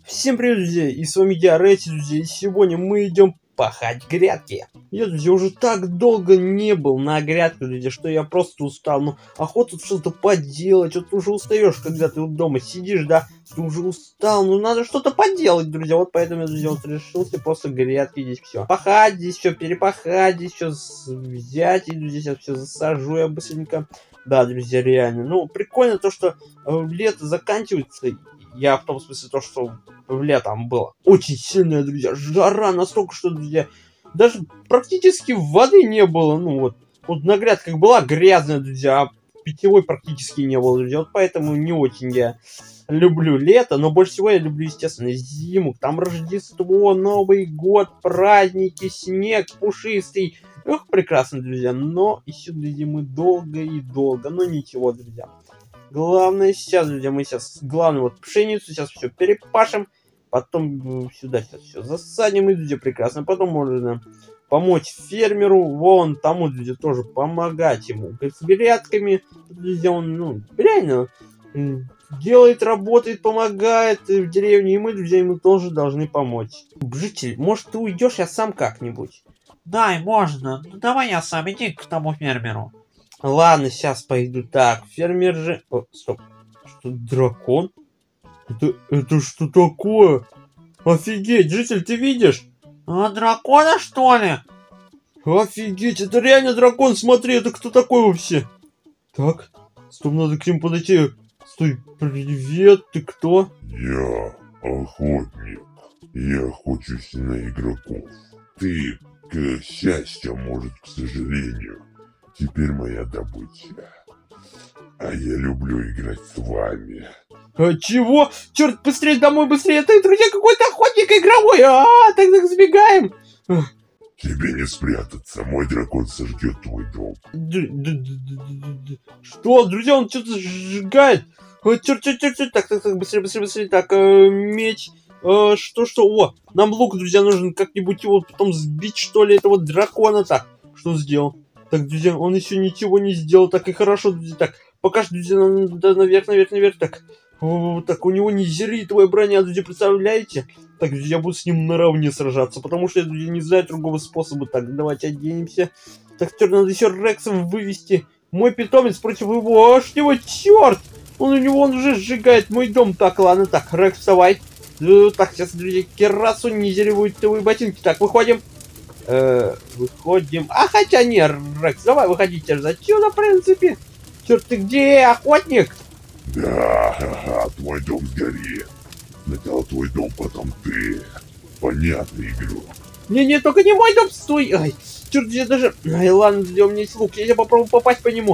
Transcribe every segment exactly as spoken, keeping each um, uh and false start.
Всем привет, друзья, и с вами я, Рэти, друзья, и сегодня мы идем пахать грядки. Я, друзья, уже так долго не был на грядках, друзья, что я просто устал. Ну, охота что-то поделать, вот ты уже устаешь, когда ты вот дома сидишь, да, ты уже устал, ну надо что-то поделать, друзья. Вот поэтому я, друзья, вот решился просто грядки здесь все пахать, здесь все перепахать, здесь все взять, и, друзья, сейчас все засажу я быстренько. Да, друзья, реально. Ну, прикольно то, что э, лето заканчивается. Я в том смысле то, что летом было очень сильная, друзья, жара настолько, что, друзья, даже практически воды не было. Ну вот, вот на грядках была грязная, друзья, а питьевой практически не было, друзья. Вот поэтому не очень я люблю лето, но больше всего я люблю, естественно, зиму. Там Рождество, Новый год, праздники, снег пушистый. Ох, прекрасно, друзья, но еще до зимы долго и долго, но ничего, друзья. Главное сейчас, друзья, мы сейчас, главное, вот пшеницу сейчас все перепашем, потом сюда сейчас все засадим, и, друзья, прекрасно. Потом можно помочь фермеру, вон тому, друзья, тоже помогать ему с грядками. Друзья, он, ну, реально делает, работает, помогает в деревне, и мы, друзья, ему тоже должны помочь. Житель, может, ты уйдешь, я сам как-нибудь? Дай, можно. Ну давай я сам, иди к тому фермеру. Ладно, сейчас пойду. Так, фермер же... О, стоп. Что, дракон? Это, это что такое? Офигеть, житель, ты видишь? А, дракона, что ли? Офигеть, это реально дракон, смотри, это кто такой вообще? Так, стоп, надо к нему подойти. Стой, привет, ты кто? Я охотник. Я охочусь на игроков. Ты, к счастью, может, к сожалению, теперь моя добыча. А я люблю играть с вами. А, чего? Черт, быстрее домой, быстрее! Это, друзья, какой-то охотник игровой! А, так так сбегаем! Тебе не спрятаться, мой дракон сожгет твой дом. Что, друзья, он что-то сжигает? Черт, черт, черт, черт, так, так, так, быстрее, быстрее, быстрее, так, э, меч. Э, что, что? О, нам лук, друзья, нужен как-нибудь его потом сбить, что ли, этого дракона. Так, что сделал? Так, друзья, он еще ничего не сделал, так и хорошо, друзья, так, пока что, друзья, надо наверх, наверх, наверх, так, о, так, у него не зеритовая броня, друзья, представляете? Так, друзья, я буду с ним наравне сражаться, потому что я, друзья, не знаю другого способа. Так, давайте оденемся. Так, теперь надо еще Рекса вывести. Мой питомец против его, аж его, черт! Он у него, он уже сжигает мой дом. Так, ладно, так, Рекс, вставай. Так, сейчас, друзья, керасу, низеревую тылые ботинки. Так, выходим. Э, выходим. А, хотя не, Рекс, давай, выходите же отсюда, в принципе. Черт, ты где, охотник? Да, ха-ха, твой дом сгорит. Сначала твой дом, потом ты. Понятно, игру. Не-не, только не мой дом, стой. Ай, черт, я даже... Ай, ладно, друзья, у меня есть лук, я попробую попасть по нему.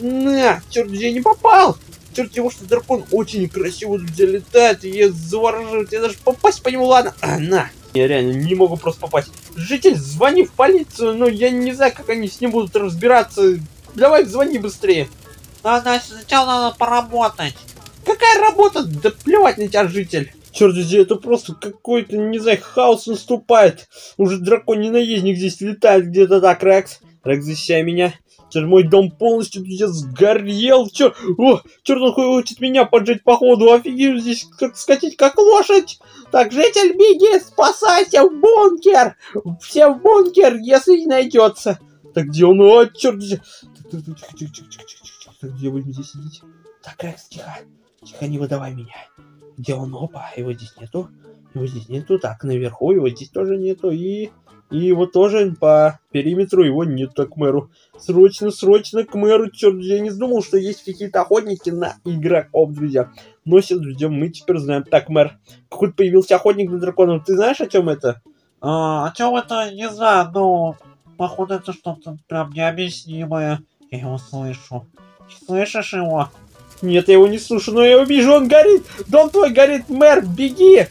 На, черт, я не попал. Черт, его что дракон очень красиво, друзья, летает, и я завораживает, я даже попасть по нему, ладно. А, на. Я реально не могу просто попасть. Житель, звони в полицию, но я не знаю, как они с ним будут разбираться. Давай, звони быстрее. Надо, сначала надо поработать. Какая работа? Да плевать на тебя, житель. Черт, здесь это просто какой-то, не знаю, хаос наступает. Уже драконий наездник здесь летает где-то. Так, Рекс. Рекс, защищай меня. Черт, мой дом полностью здесь сгорел. Черт, о, черт, он хочет меня поджечь походу. Офигеть, здесь как скатить, как лошадь. Так, житель, беги, спасайся в бункер. Все в бункер, если не найдется. Так, где он? О, черт, где... Так, тихо, тихо, тихо, тихо, тихо. Так, где вы здесь сидите? Так, Рекс, тихо. Тихо, не выдавай меня. Где он? Опа, его здесь нету. Его здесь нету. Так, наверху его здесь тоже нету. И... И его тоже по периметру его нет, к мэру. Срочно, срочно к мэру. Черт, я не думал, что есть какие-то охотники на игроков, друзья. Но сейчас, друзья, мы теперь знаем. Так, мэр, какой-то появился охотник на драконов. Ты знаешь, о чем это? А, о чем это, не знаю, но походу это что-то прям необъяснимое. Я его слышу. Слышишь его? Нет, я его не слышу, но я его вижу, он горит! Дом твой горит, мэр, беги!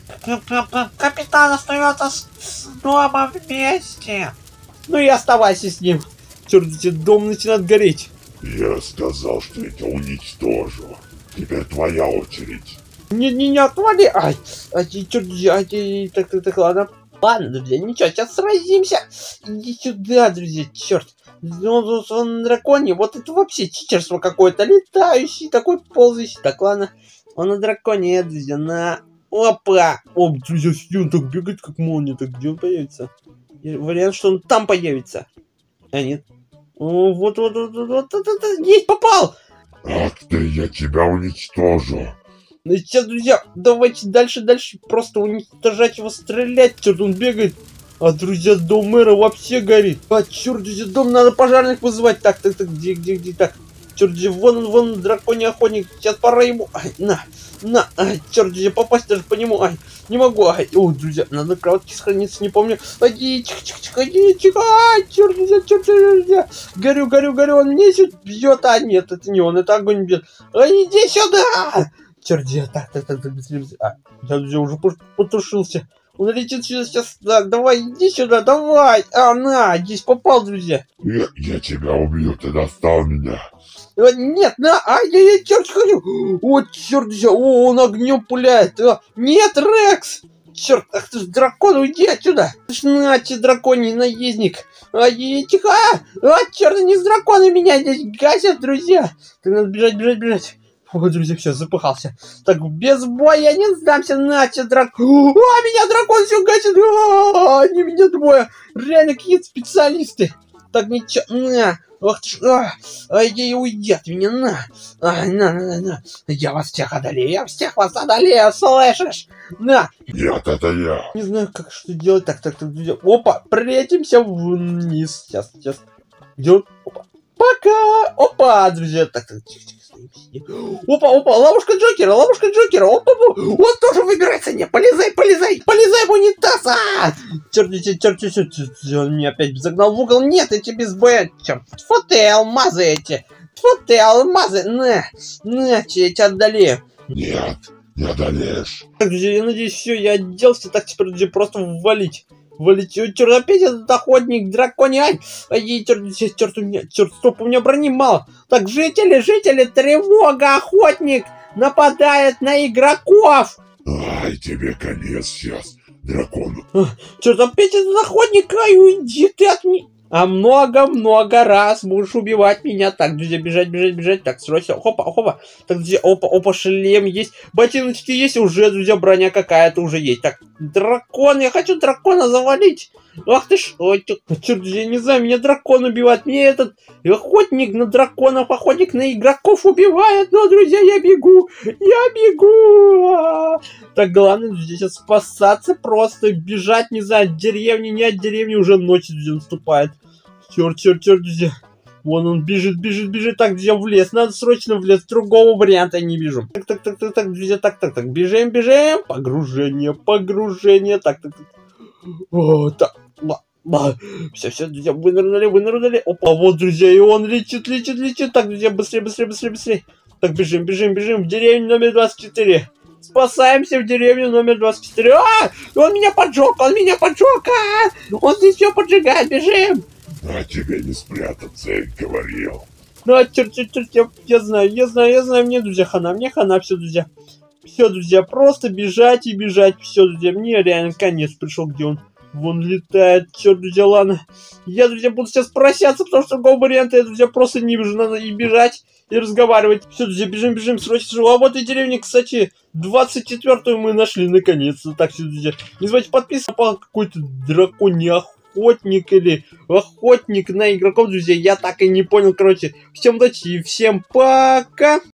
Капитан остается с, с домом вместе. Ну и оставайся с ним. Черт, дом начинает гореть. Я сказал, что это уничтожу. Теперь твоя очередь. Не-не-не, отвали! Ай, ай, черт, ай, так, так, так, ладно. Ладно, друзья, ничего, сейчас сразимся. Иди сюда, друзья, черт. Он, он на драконе, вот это вообще читерство какое-то, летающий, такой ползающий. Так, ладно, он на драконе, друзья, на Опа! О, друзья, он так бегает, как молния. Так где он появится? И вариант, что он там появится. А нет. О, вот, вот, вот, вот, вот, вот, вот, есть, попал! Ах ты, я тебя уничтожу. Ну сейчас, друзья, давайте дальше, дальше просто уничтожать его, стрелять. Черт, он бегает. А, друзья, дом мэра вообще горит. А, черт, друзья, дом надо пожарных вызывать. Так, так, так, где, где, где, так. Черт, друзья, вон он, вон он, драконий охотник. Сейчас пора ему. Ай, на, на, ай, черт, друзья, попасть даже по нему. Ай, не могу, ай. О, друзья, надо кроватки сохраниться, не помню. Ай, тихо, тихо, тихо, тихо, тихо. Ай, черт, друзья, черт, друзья. Горю, горю, горю, он мне сюда бьет. А, нет, это не он, это огонь бьет. Ай, иди сюда. Черт, друзья, так, так, так, так, быстрее, быстрее. А, я, друзья, уже потушился. Он летит сюда сейчас. Так, давай, иди сюда, давай. А, на, здесь попал, друзья. Я, я тебя убью, ты достал меня. А, нет, на, ай-яй-яй, черт, ходю. О, черт, друзья, о, он огнем пуляет. А, нет, Рекс. Черт, ах ты ж дракон, уйди отсюда. На тебе, драконий наездник. Ай, тихо. А, черт, не с драконы меня здесь гасят, друзья. Так, надо бежать, бежать, бежать. О, друзья, все, запыхался. Так, без боя я не сдамся, на тебе, дракон. А, меня дракон все гасит. А, они меня двое. Реально какие-то специалисты. Так, ничего, на. Ах ты ж, а, ай, ай, уйди от меня, на. А, на, на, на, на. Я вас всех одолею, я всех вас одолею, слышишь? На. Нет, это я. Не знаю, как что делать. Так, так, так, друзья. Опа, прячемся вниз. Сейчас, сейчас. Где он? Опа. Пока. Опа, друзья. Так, так, тихо, тихо. Опа, опа, ловушка Джокера, ловушка Джокера. Опа, опа. Он тоже выбирается. Не, полезай, полезай, полезай в унитаз. А! Черт, черт, черт, черт, черт. Он меня опять загнал в угол. Нет, эти без боя. Черт. Тьфу ты, алмазы эти. Тьфу ты, алмазы. На, на, я тебя одолею. Нет, не одолеешь. Так, друзья, я надеюсь, все, я отделался. Так, теперь, друзья, просто валить. Валить. О, черт, опять этот охотник, драконий. Ай, ай, черт, черт, у меня, черт, стоп, у меня брони мало. Так, жители, жители, тревога, охотник нападает на игроков. Ай, тебе конец сейчас, дракон. Черт, опять этот охотник, ай, уйди ты от меня. А много-много раз будешь убивать меня. Так, друзья, бежать, бежать, бежать. Так, срочно. Хопа, хопа. Так, друзья, опа, опа, шлем есть. Ботиночки есть уже, друзья, броня какая-то уже есть. Так, дракон, я хочу дракона завалить. Ах ты ж, ой, черт, я не знаю, меня дракон убивает. Мне этот охотник на драконов, охотник на игроков убивает. Но, друзья, я бегу, я бегу. Так, главное, друзья, сейчас спасаться просто, бежать, не знаю, от деревни, не от деревни, уже ночь, друзья, наступает. Черт, черт, черт, друзья. Вон он бежит, бежит, бежит. Так, друзья, в лес. Надо срочно в лес. Другого варианта я не вижу. Так, так, так, так, так, друзья, так, так, так. Бежим, бежим. Погружение, погружение. Так, так, так. О, так. Все, все, друзья, вынырнули, вынырнули. Опа, вот, друзья, и он летит, летит, летит. Так, друзья, быстрее, быстрее, быстрее, быстрее. Так, бежим, бежим, бежим в деревню номер двадцать четыре. Спасаемся в деревню номер двадцать четыре. А! Он меня поджег, он меня поджег. А! Он здесь все поджигает, бежим. А тебе не спрятаться, я говорил. Ну, черт, черт, черт, я, я знаю, я знаю, я знаю, мне, друзья, хана, мне хана, все, друзья. Все, друзья, просто бежать и бежать, все, друзья, мне реально конец пришел, где он. Вон летает, черт, друзья, ладно. Я, друзья, буду сейчас прощаться, потому что другого варианта я, друзья, просто не вижу, надо и бежать, и разговаривать. Все, друзья, бежим, бежим, срочно. А вот и деревня, кстати, двадцать четвёртую мы нашли, наконец-то. Так, все, друзья, не забывайте подписываться, по какой-то драконий охотник или охотник на игроков, друзья, я так и не понял, короче. Всем удачи и всем пока!